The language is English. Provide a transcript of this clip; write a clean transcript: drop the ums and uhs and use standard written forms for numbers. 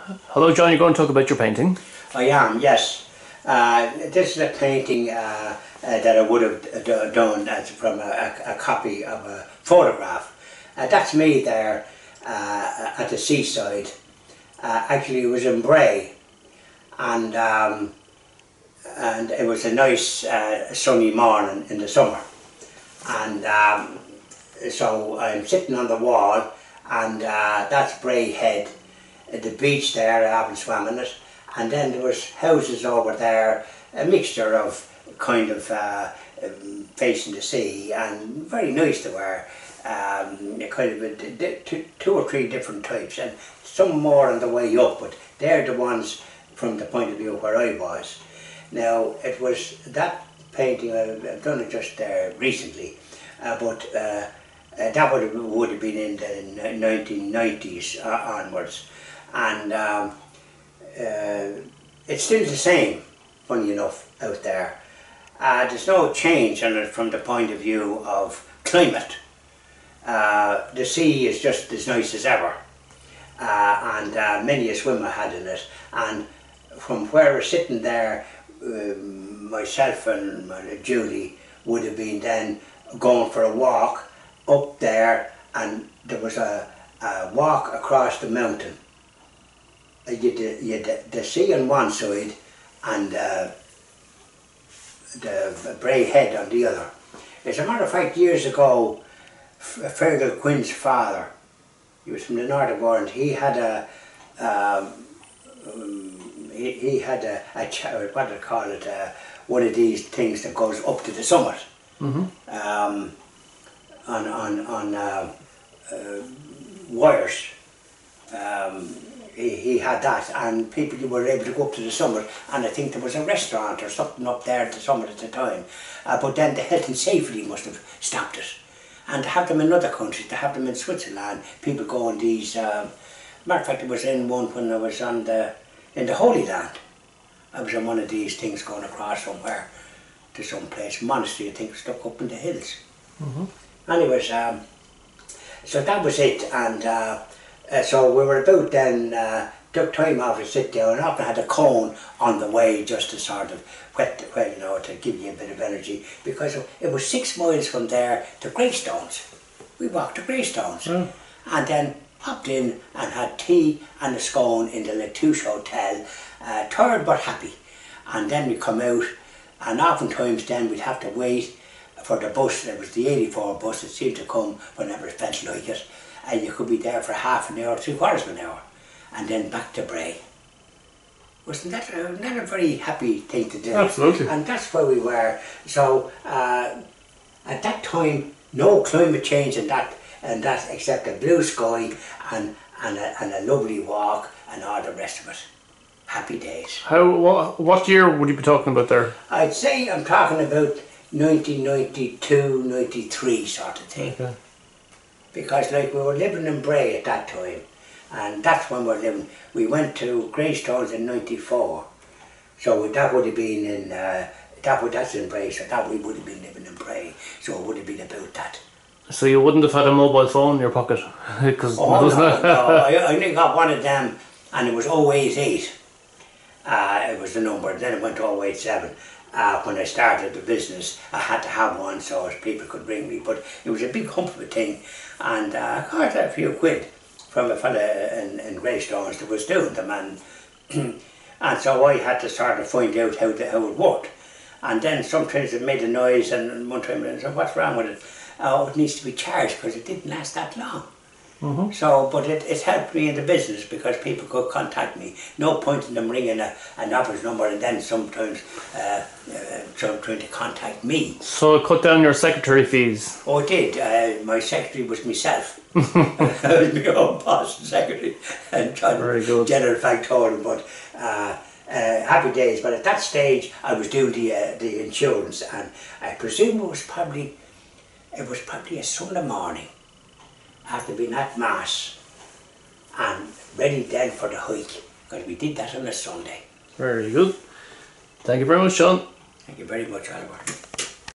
Hello John, you're going to talk about your painting? I am, yes. This is a painting that I would have done as from a copy of a photograph. That's me there at the seaside. Actually, it was in Bray, and it was a nice sunny morning in the summer. And so I'm sitting on the wall, and that's Bray Head. The beach there, I haven't swam in it, and then there was houses over there, a mixture of kind of facing the sea, and very nice they were, kind of two or three different types, and some more on the way up, but they're the ones from the point of view where I was. Now, it was that painting, I've done it just recently, but that would have been in the 1990s onwards. And it's still the same, funny enough, out there. There's no change in it from the point of view of climate. The sea is just as nice as ever, and many a swimmer had in it. And from where we're sitting there, myself and Julie would have been then going for a walk up there, and there was a walk across the mountain. You had the sea on one side and the Bray Head on the other. As a matter of fact, years ago, Fergal Quinn's father, he was from the north of Ireland, he had what do they call it, one of these things that goes up to the summit. On wires. He had that, and people were able to go up to the summit, and I think there was a restaurant or something up there at the summit at the time, but then the health and safety must have stopped it. And to have them in other countries, to have them in Switzerland, people go on these, matter of fact, I was in one when I was in the Holy Land. I was on one of these things going across somewhere to some place, monastery I think, stuck up in the hills. Anyways, so that was it, and so we were about then, took time off to sit down, and often had a cone on the way just to sort of wet, you know, to give you a bit of energy, because it was 6 miles from there to Greystones. We walked to Greystones, and then popped in and had tea and a scone in the Latouche Hotel, tired but happy. And then we come out, and oftentimes then we'd have to wait for the bus. There was the 84 bus that seemed to come whenever it felt like it, and you could be there for half an hour, 3/4 of an hour, and then back to Bray. Wasn't that a very happy thing to do? Absolutely. And that's where we were. So at that time, no climate change in that except a blue sky and a lovely walk and all the rest of it. Happy days. What year would you be talking about there? I'd say I'm talking about 1992, 93 sort of thing. Okay. Because like we were living in Bray at that time, and that's when we're living. We went to Greystones in 94, so that would have been in, that's in Bray, so that we would have been living in Bray, so it would have been about that. So you wouldn't have had a mobile phone in your pocket? Oh no, I only got one of them, and it was 088. It was the number, then it went to 087. When I started the business, I had to have one so as people could ring me, but it was a big comfort thing, and I got a few quid from a fella in Greystones that was doing them, and so I had to sort of find out how it worked. And then sometimes it made a noise, and one time I said, what's wrong with it? Oh, it needs to be charged because it didn't last that long. So, but it helped me in the business because people could contact me. No point in them ringing an office number and then sometimes trying to contact me. So it cut down your secretary fees? Oh, it did. My secretary was myself. I was my own boss and secretary and general factotum. But happy days. But at that stage, I was doing the insurance, and I presume it was probably a Sunday morning, after being at Mass and ready then for the hike, because we did that on a Sunday. Very good. Thank you very much, John. Thank you very much, Oliver.